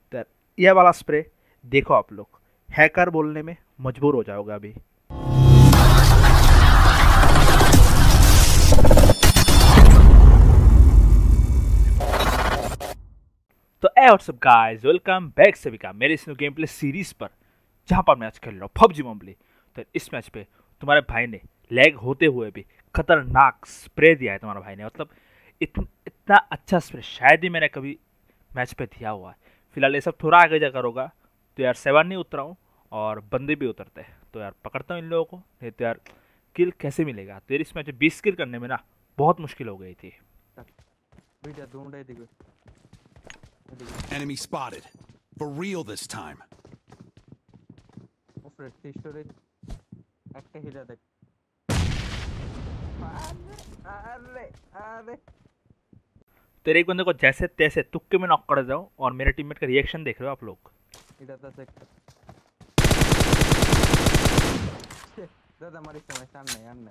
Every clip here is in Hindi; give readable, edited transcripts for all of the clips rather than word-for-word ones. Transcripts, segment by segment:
तो यह वाला स्प्रे देखो आप लोग, हैकर बोलने में मजबूर हो जाओगे अभी। तो hey what's up guys, welcome back सभी का मेरे इस न्यू गेम प्ले सीरीज पर, जहां पर मैं आज खेल रहा हूँ पबजी मोबाइल। तो इस मैच पे तुम्हारे भाई ने लैग होते हुए भी खतरनाक स्प्रे दिया है तुम्हारे भाई ने। मतलब इतना अच्छा स्प्रे शायद ही मैंने कभी मैच पे दिया हुआ है। फिलहाल ये सब थोड़ा आगे जाकर होगा। तो यार 7 नहीं उतरा हूँ और बंदे भी उतरते हैं, तो यार पकड़ता हूँ इन लोगों को। नहीं तो यार किल कैसे मिलेगा। तो इस मैच में 20 किल करने में ना बहुत मुश्किल हो गई थी। Enemy spotted. For real this time. तेरे एक बंदे को जैसे तैसे तुक्के में नॉक कर जाओ और मेरे टीममेट का रिएक्शन देख रहे हो आप लोग। दादा हमारी समय सामने यार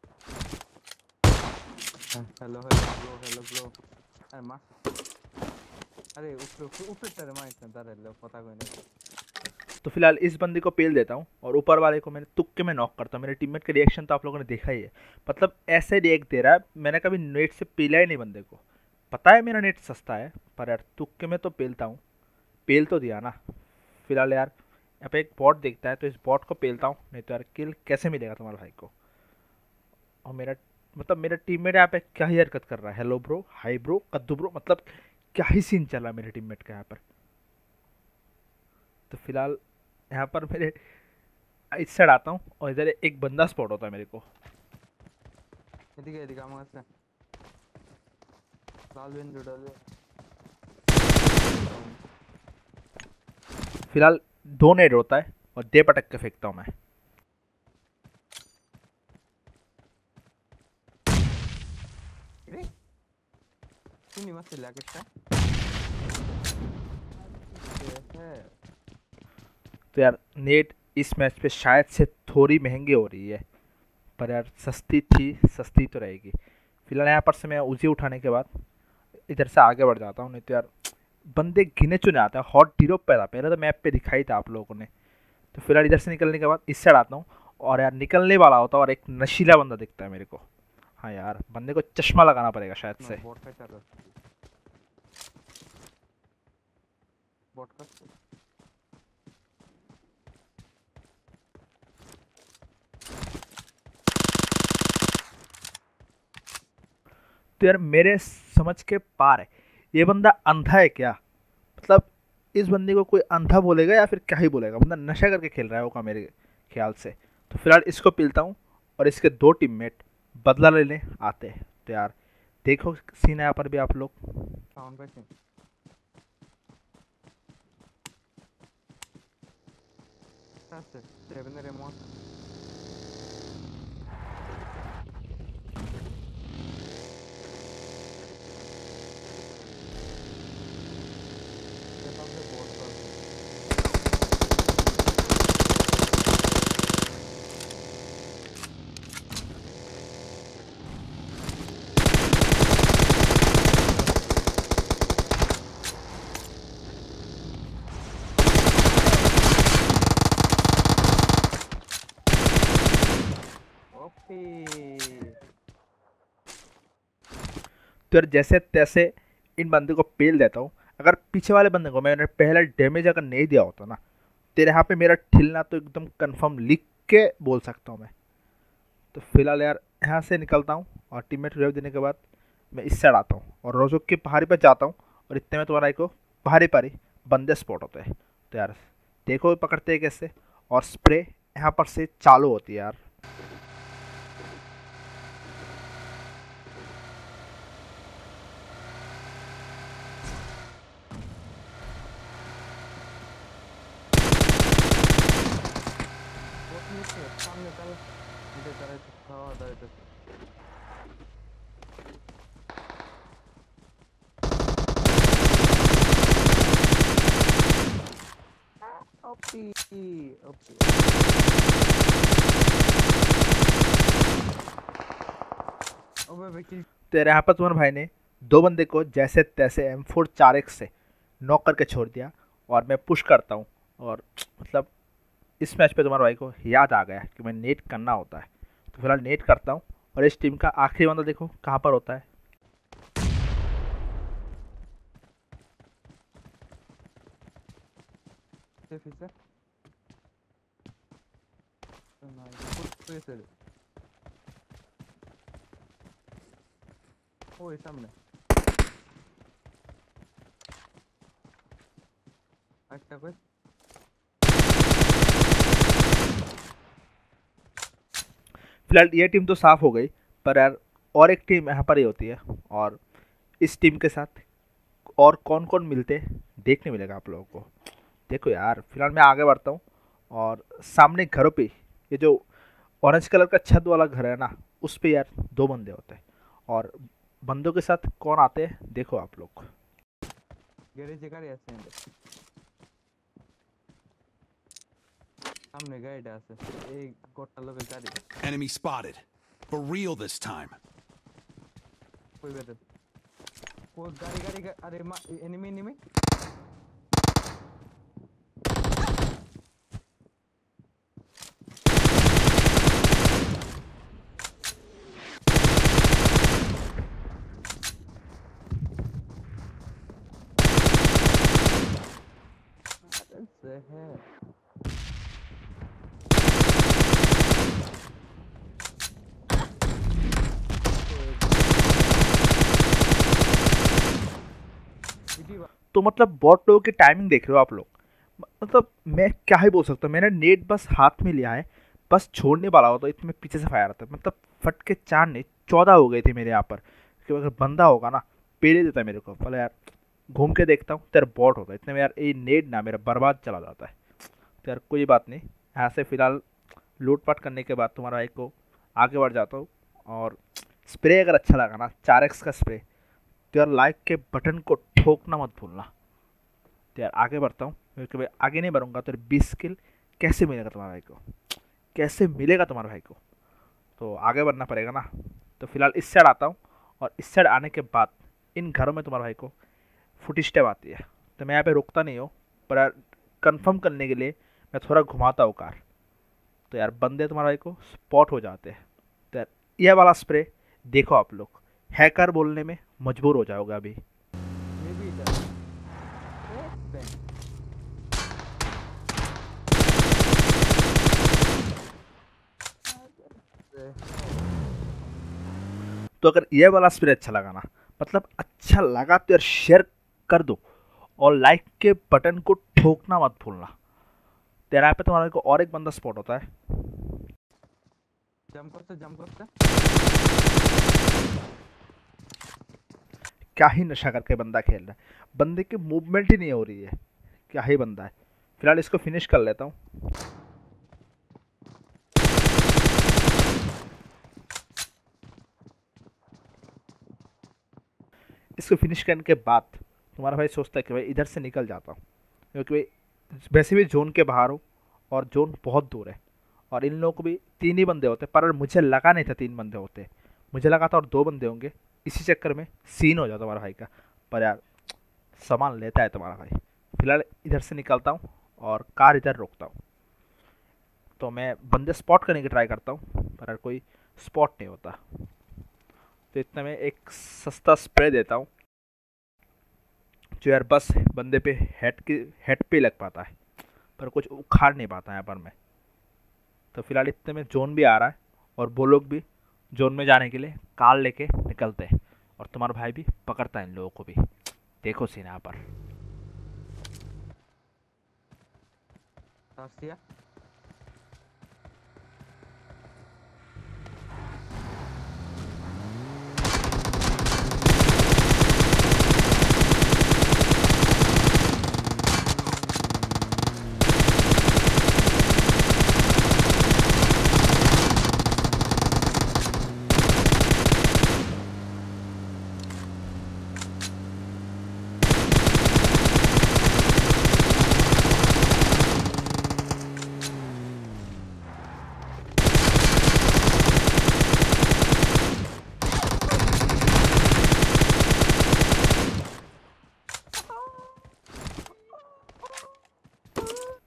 हेलो हेलो ब्रो अरे मार अरे ऊपर तेरे मार इतना डर लो पता कोई नहीं। तो फिलहाल इस बंदे को पेल देता हूँ और ऊपर वाले को मैंने तुक्के में नॉक करता हूँ। मेरे टीममेट का रिएक्शन तो आप लोगों ने देखा ही है। मतलब ऐसे रिएक्ट दे रहा है, मैंने कभी नेट से पेला ही नहीं बंदे को। पता है मेरा नेट सस्ता है, पर यार तुक्के में तो पेलता हूँ। पेल तो दिया ना। फिलहाल यार यहाँ पे एक बॉट देखता है, तो इस बॉट को पेलता हूँ। नहीं तो यार किल कैसे मिलेगा तुम्हारे भाई को। और मेरा टीममेट यहाँ पे क्या ही हरकत कर रहा है। हेलो ब्रो, हाई ब्रो, कद्दू ब्रो, मतलब क्या ही सीन चल रहा है मेरे टीममेट का यहाँ पर। तो फिलहाल यहाँ पर मेरे इस साइड आता हूँ और इधर एक बंदा स्पॉट होता है मेरे को। फिलहाल 2 नेड होता है और दे पटक के फेंकता हूँ मैं। तो यार नेट इस मैच पे शायद से थोड़ी महंगी हो रही है, पर यार सस्ती तो रहेगी। फिलहाल यहाँ पर से मैं उजी उठाने के बाद इधर से आगे बढ़ जाता हूँ। नहीं तो यार बंदे गिने चुने आते हैं। हॉट ड्रॉप पे था, पहले तो मैप पे दिखाई था आप लोगों ने। तो फिलहाल इधर से निकलने के बाद इस साइड आता हूँ और यार निकलने वाला होता है और एक नशीला बंदा दिखता है मेरे को। हाँ यार बंदे को चश्मा लगाना पड़ेगा शायद से। तो यार मेरे समझ के पार है, ये बंदा अंधा है क्या। मतलब इस बंदे को कोई अंधा बोलेगा या फिर क्या ही बोलेगा। बंदा नशा करके खेल रहा है होगा मेरे ख्याल से। तो फिलहाल इसको पीलता हूँ और इसके 2 टीममेट बदला लेने आते हैं। तो यार देखो सीन है यहाँ पर भी आप लोग। तो यार जैसे तैसे इन बंदे को पेल देता हूँ। अगर पीछे वाले बंदे को मैंने पहला डैमेज अगर नहीं दिया होता ना, तेरे यहाँ पे मेरा ठिलना तो एकदम कंफर्म लिख के बोल सकता हूँ मैं। तो फिलहाल यार यहाँ से निकलता हूँ और टीममेट रिवाइव देने के बाद मैं इस साइड आता हूँ और रोजोक की पहाड़ी पर जाता हूँ। और इतने में तुम्हारा को पहाड़ी बंदे स्पॉट होते हैं। तो यार देखो पकड़ते हैं कैसे, और स्प्रे यहाँ पर से चालू होती है यार। तेरे यहाँ पर तुम्हारे भाई ने 2 बंदे को जैसे तैसे M4 4X से नॉक करके छोड़ दिया और मैं पुश करता हूँ। और मतलब इस मैच पे तुम्हारे भाई को याद आ गया कि मैं नेट करना होता है, तो फिलहाल नेट करता हूँ। और इस टीम का आखिरी बंदा देखो कहाँ पर होता है। फिर से फिर से ओ ये सामने अच्छा कोई फिलहाल ये टीम तो साफ हो गई, पर यार और एक टीम यहाँ पर ही होती है, और इस टीम के साथ और कौन कौन मिलते देखने मिलेगा आप लोगों को। देखो यार, फिलहाल मैं आगे बढ़ता हूँ, और सामने घरों पे ये जो ऑरेंज कलर का छत वाला घर है ना, उस पे यार दो बंदे होते हैं। और बंदों के साथ कौन आते हैं देखो आप लोग। গ্যারেজে গাড়ি আছে এখানে সামনে গাড়িটা আছে এই গোটা লোকের গাড়ি Enemy spotted. For real this time. কই বেটা কই গাড়ি গাড়ি আরে এনিমি এনিমি আরে হ্যাঁ तो मतलब बॉट लोगों की टाइमिंग देख रहे हो आप लोग। मतलब मैं क्या ही बोल सकता हूँ, मैंने नेट बस हाथ में लिया है, बस छोड़ने वाला हो तो इतने पीछे से फायर आता है। मतलब फट के 4 नहीं 14 हो गए थे मेरे यहाँ पर, कि अगर बंदा होगा ना पेले देता है मेरे को। पहले यार घूम के देखता हूँ, तेरा बॉट होता है, इतने में यार ये नेट ना मेरा बर्बाद चला जाता है। तो यार कोई बात नहीं, यहाँ से फिलहाल लूटपाट करने के बाद तुम्हारा एक को आगे बढ़ जाता हूँ। और स्प्रे अगर अच्छा लगा ना 4x का स्प्रे, तो यार लाइक के बटन को ठोकना मत भूलना। तो यार आगे बढ़ता हूँ, क्योंकि भाई आगे नहीं बढ़ूंगा तो 20 किल कैसे मिलेगा तुम्हारे भाई को, कैसे मिलेगा तुम्हारे भाई को। तो आगे बढ़ना पड़ेगा ना। तो फिलहाल इस साइड आता हूँ, और इस साइड आने के बाद इन घरों में तुम्हारे भाई को फुट स्टेप आती है। तो मैं यहाँ पे रुकता नहीं हूँ, पर यार कन्फर्म करने के लिए मैं थोड़ा घुमाता हूँ कार। तो यार बंदे तुम्हारे भाई को स्पॉट हो जाते हैं। तो यार यह वाला स्प्रे देखो आप लोग, हैकर बोलने में मजबूर हो जाओगे अभी। ये भी इधर बैंक तो अगर ये वाला स्प्रे अच्छा लगा ना, मतलब अच्छा लगा तो यार शेयर कर दो, और लाइक के बटन को ठोकना मत भूलना। तेरा यहाँ पे तुम्हारे को और एक बंदा स्पॉट होता है। जंप करते क्या ही नशा करके बंदा खेल रहा है, बंदे की मूवमेंट ही नहीं हो रही है, क्या ही बंदा है। फिलहाल इसको फिनिश कर लेता हूँ। इसको फिनिश करने के बाद तुम्हारा भाई सोचता है कि भाई इधर से निकल जाता हूँ, क्योंकि भाई वैसे भी जोन के बाहर हो, और जोन बहुत दूर है, और इन लोगों को भी 3 ही बंदे होते, पर मुझे लगा नहीं था 3 बंदे होते, मुझे लगा था और 2 बंदे होंगे। इसी चक्कर में सीन हो जाता तुम्हारा भाई का। पर यार सामान लेता है तुम्हारा भाई। फिलहाल इधर से निकलता हूँ, और कार इधर रोकता हूँ। तो मैं बंदे स्पॉट करने की ट्राई करता हूँ, पर यार कोई स्पॉट नहीं होता। तो इतने में एक सस्ता स्प्रे देता हूँ, जो यार बस बंदे पे हेड पे लग पाता है, पर कुछ उखाड़ नहीं पाता यहाँ पर मैं। तो फिलहाल इतने में जोन भी आ रहा है, और वो लोग भी जोन में जाने के लिए कार लेके निकलते हैं, और तुम्हारा भाई भी पकड़ता है इन लोगों को भी। देखो सीन यहाँ पर। रास्तिया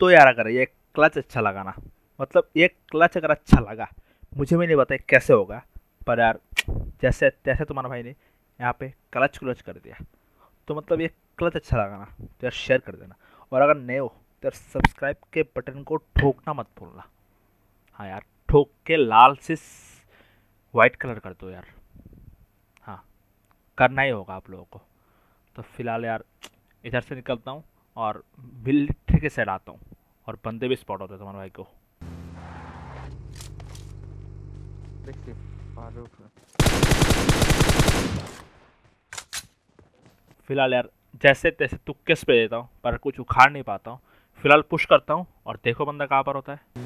तो यार अगर ये क्लच अच्छा लगा ना, मतलब ये क्लच अगर अच्छा लगा, मुझे भी नहीं पता कैसे होगा, पर यार जैसे तैसे तुम्हारा भाई ने यहाँ पे क्लच क्लच कर दिया, तो मतलब ये क्लच अच्छा लगा ना तो यार शेयर कर देना, और अगर नए हो तो यार सब्सक्राइब के बटन को ठोकना मत भूलना। हाँ यार, ठोक के लाल से वाइट कलर कर दो यार। हाँ, करना ही होगा आप लोगों को। तो फिलहाल यार इधर से निकलता हूँ और मिलिट्री के साइड आता हूँ, और बंदे भी स्पॉट होते हैं तुम्हारे भाई को। देखिए फारूक फिलहाल यार जैसे तैसे तुक्के पे देता हूँ, पर कुछ उखाड़ नहीं पाता हूँ। फिलहाल पुश करता हूँ और देखो बंदा कहाँ पर होता है।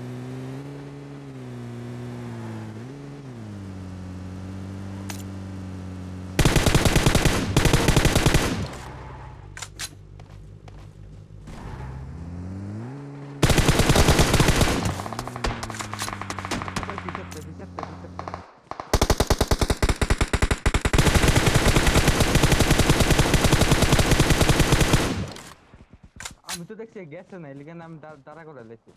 पीछे আমি তো দেখছি গেছে না, এলিগেন আমি দাঁড়া করে লেছি।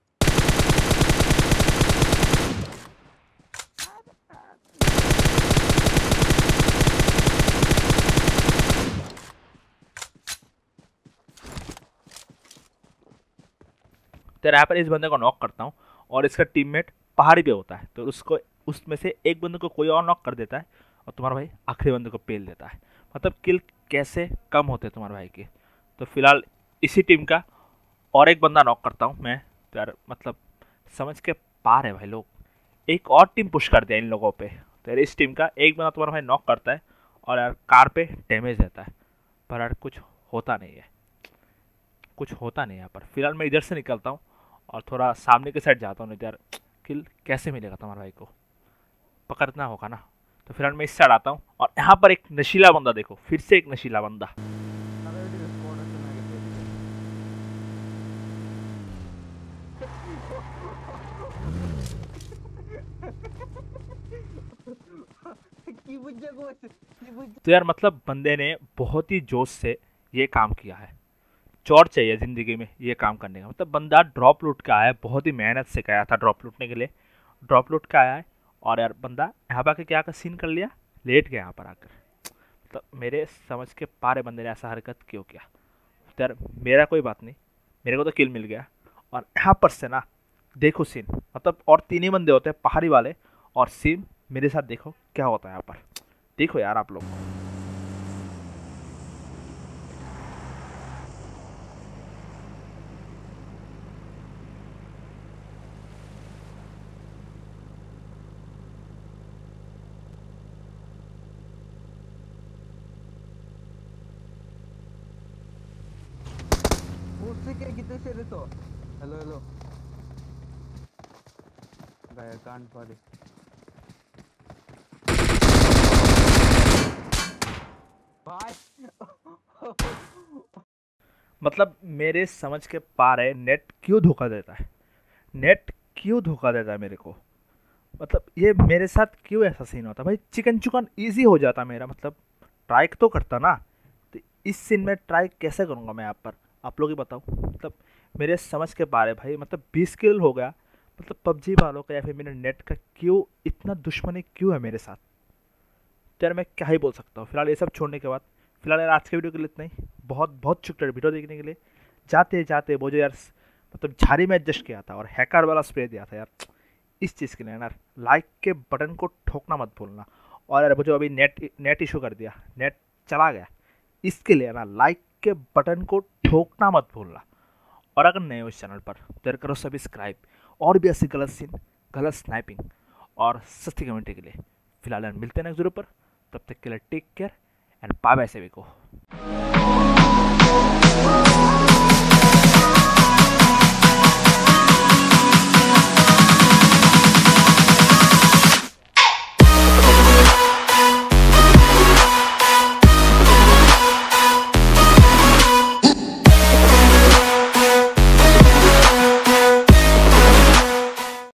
तो यहाँ पर इस बंदे को नॉक करता हूँ, और इसका टीममेट पहाड़ी पे होता है, तो उसको उसमें से एक बंदे को कोई और नॉक कर देता है, और तुम्हारा भाई आखिरी बंदे को पेल देता है। मतलब किल कैसे कम होते हैं तुम्हारे भाई के। तो फिलहाल इसी टीम का और एक बंदा नॉक करता हूँ मैं। तो यार मतलब समझ के पार है भाई लोग, एक और टीम पुश कर दिया इन लोगों पे। तो यार इस टीम का एक बंदा तुम्हारा भाई नॉक करता है, और यार कार पे डैमेज देता है, पर यार कुछ होता नहीं है, कुछ होता नहीं यहाँ पर। फिलहाल मैं इधर से निकलता हूँ और थोड़ा सामने के साइड जाता हूँ, नहीं तो यार किल कैसे मिलेगा तुम्हारे भाई को, पकड़ना होगा ना। तो फिलहाल मैं इस साइड आता हूँ, और यहाँ पर एक नशीला बंदा देखो, फिर से एक नशीला बंदा। तो यार मतलब बंदे ने बहुत ही जोश से ये काम किया है, चौड़ चाहिए ज़िंदगी में ये काम करने का। मतलब बंदा ड्रॉप लूट के आया है, बहुत ही मेहनत से गया था ड्रॉप लूटने के लिए, ड्रॉप लूट के आया है, और यार बंदा यहाँ पर आके क्या का सीन कर लिया, लेट गया यहाँ पर आकर। मतलब मेरे समझ के पारे बंदे ने ऐसा हरकत क्यों किया। तो यार मेरा कोई बात नहीं, मेरे को तो किल मिल गया। और यहाँ पर से ना देखो सीन, मतलब और तीन ही बंदे होते हैं पहाड़ी वाले, और सीन मेरे साथ देखो क्या होता है यहाँ पर। देखो यार आप लोग, उससे क्या कितने से रे तो हेलो हेलो गाया कान पारे भाई। मतलब मेरे समझ के पार है नेट क्यों धोखा देता है, नेट क्यों धोखा देता है मेरे को। मतलब ये मेरे साथ क्यों ऐसा सीन होता है भाई। चिकन चिकन ईजी हो जाता मेरा, मतलब ट्राई तो करता ना, तो इस सीन में ट्राई कैसे करूँगा मैं यहाँ पर, आप लोग ही बताओ। मतलब मेरे समझ के पार है भाई, मतलब 20 किल हो गया। मतलब पबजी वालों का या फिर मेरे नेट का क्यों इतना दुश्मनी क्यों है मेरे साथ। तो यार मैं क्या ही बोल सकता हूँ। फिलहाल ये सब छोड़ने के बाद, फिलहाल यार आज के वीडियो के लिए इतना ही। बहुत बहुत शुक्रिया वीडियो देखने के लिए। जाते जाते वो जो यार मतलब झाड़ी में एडजस्ट किया था और हैकर वाला स्प्रे दिया था यार, इस चीज़ के लिए यार लाइक के बटन को ठोकना मत भूलना। और यार वो जो अभी नेट इशू कर दिया, नेट चला गया, इसके लिए ना लाइक के बटन को ठोकना मत भूलना। और अगर नए हो इस चैनल पर तो यार करो सब्सक्राइब, और भी ऐसी गलत सीन, गलत स्नाइपिंग और सस्ती कमेंट्री के लिए। फिलहाल यार मिलते हैं नेक्स्ट वीडियो पर, तब तक के लिए take care and bye bye सभी को।